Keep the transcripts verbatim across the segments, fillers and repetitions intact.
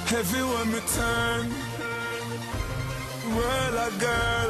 Everywhere me turn, world a girl.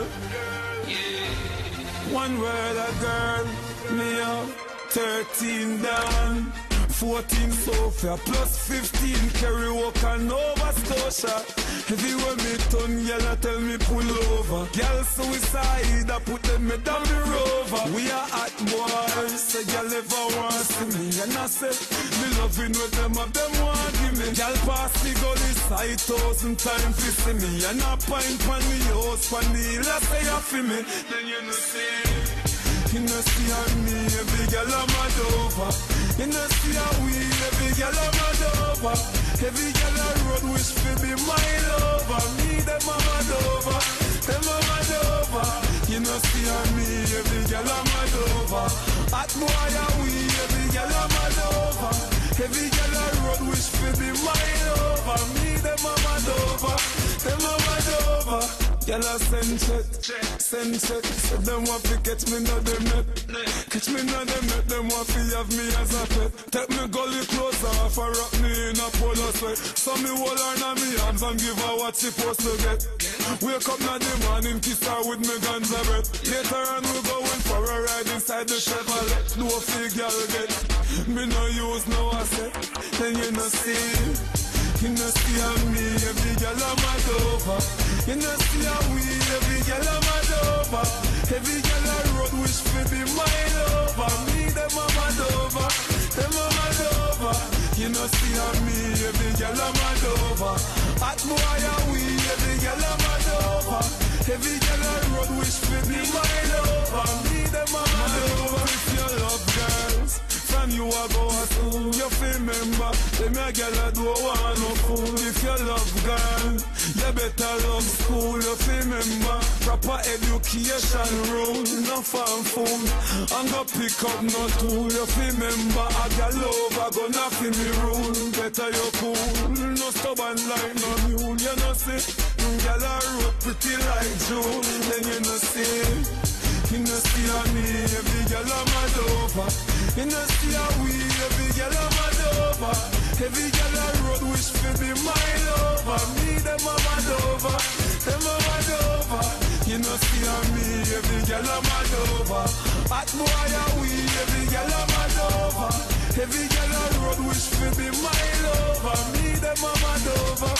One world a girl. Me up thirteen down, fourteen Sophia, plus fifteen Kerry Walker, Nova Scotia. Everywhere me turn, y'all tell me pull over. Girl suicide, I put them me down the rover. We are hot boys, so y'all ever want see me. And I say, me loving with them of them want give me. Y'all pass the gully side thousand times to see me. And I pint pan the house, pan the hill, I say you feel me. Then you know see, you know see how me, every girl I'm mad over. You know see how we, every girl I'm mad over. Every girl I road wish to be my lover. Me, them I'm mad over, them I'm mad over. You know see how me, every girl I'm mad over. Hot boy are we, every girl I'm mad over. Every girl I road wish to be my lover. Me, them I'm mad over, them I'm mad over. Y'all a send check, send check. So them want to catch me, not them net. Catch me, not them net. Them want to have me as a pet. Take me gully closer, for rock me in a polo sweat. So me hold her in me arms and give her what she supposed to get. Wake up now the morning, kiss her with me guns a breath. Later on we going for a ride inside the Chevrolet. Do a fig girl get. Me no use no asset. Then you no see. You know see how me, every girl I'm mad over. You know see how we, every girl I'm mad over. Every girl I road wish to be my lover. Me, them I'm mad over, them I'm mad over. You know see how me, every girl I'm mad over. Hot boy are we, every girl I'm mad over. Every girl I road wish to be my lover. Me, them I'm mad over. If you love girls, from you I go a school, you feel remember. Them a girl a do want no fool. If you love girl, you better love school. You feel remember. Proper education rule, no farm food. And go pick up no tool. You feel remember. A girl love a gonna feel me rule. Better you cool, no stubborn like no mule. You know see, girl a road pretty like June. Then you know see. You know see how me, every girl I'm mad over. You know see how we, every girl I'm mad over. Every girl I road wish to be my lover. Me, them I'm mad over, them I'm mad over. You know see how me, every girl I'm mad over. Hot boy are we, every girl I'm mad over. Every girl I road wish to be my lover. Me, them I'm mad over.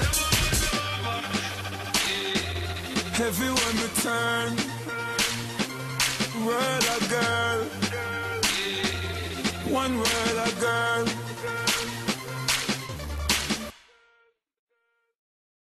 Everywhere me turn, world a girl, one word.